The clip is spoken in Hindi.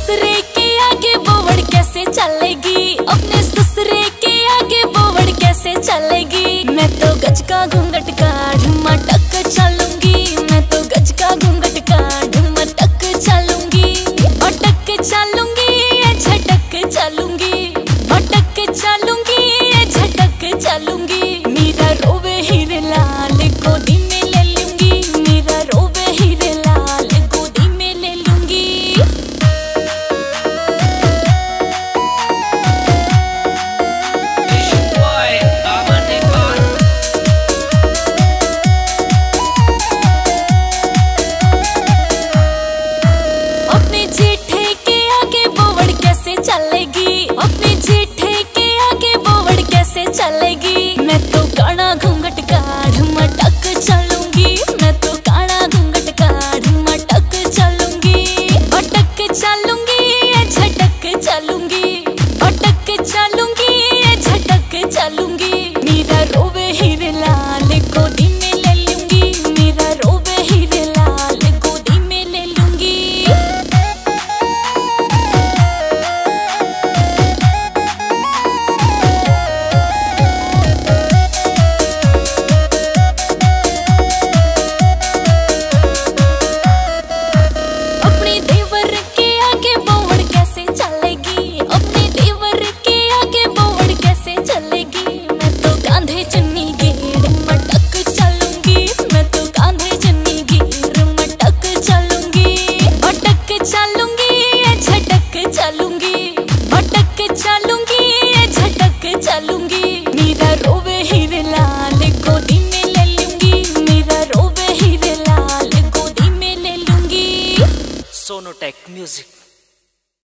ससुरे के आगे बोवड़ कैसे चलेगी, अपने ससुरे के आगे बोवड़ कैसे चलेगी। मैं तो गज का घूंघट काढ़ मटक चलूंगी, मैं तो गज का घूंघट काढ़ मटक चलूंगी। अटक चलूंगी झटक चलूंगी, अटक चलूंगी झटक चलूंगी। मेरा रोवे हीरे लाल गोदी में ले लूंगी, मेरा रोवे हीरे लाल गोदी में ले लूंगी। अपने जेठे के आगे बोवड़ कैसे चलेगी, अपने जेठे के आगे बोवड़ कैसे चलेगी। मैं तो काना घूंघट काढ़ मटक चलूंगी, मैं तो काना घूंघट काढ़ मटक चलूंगी। अटक चलूंगी झटक चलूंगी, अटक चलूंगी झटक चलूंगी। मेरा रोवे हीरे लाल गोदी में ले लूंगी, मेरा रोवे हीरे लाल गोदी में ले लूंगी। अपने देवर के आगे बोवड़ कैसे चलेगी, अपने देवर के आगे बोवड़ कैसे चलेगी। मैं तो कांधे चुन्नी घेर मटक चलूंगी, मैं तो कांधे चुन्नी घेर मटक चलूंगी। अटक चलूंगी झटक चलूंगी, अटक चलूंगी झटक चलूंगी। मेरा रोवे हीरे लाल गोदी में ले लूंगी, मेरा रोवे हीरे लाल गोदी में ले लूंगी। सोनोटेक म्यूजिक।